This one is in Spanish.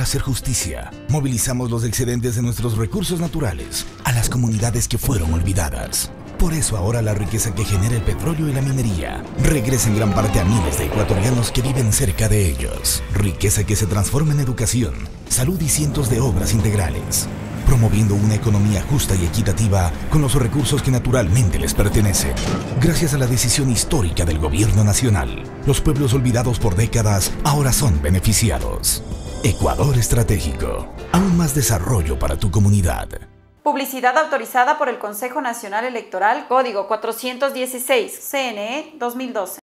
Para hacer justicia, movilizamos los excedentes de nuestros recursos naturales a las comunidades que fueron olvidadas. Por eso ahora la riqueza que genera el petróleo y la minería regresa en gran parte a miles de ecuatorianos que viven cerca de ellos. Riqueza que se transforma en educación, salud y cientos de obras integrales, promoviendo una economía justa y equitativa con los recursos que naturalmente les pertenecen. Gracias a la decisión histórica del gobierno nacional, los pueblos olvidados por décadas ahora son beneficiados. Ecuador Estratégico. Aún más desarrollo para tu comunidad. Publicidad autorizada por el Consejo Nacional Electoral, Código 416, CNE 2012.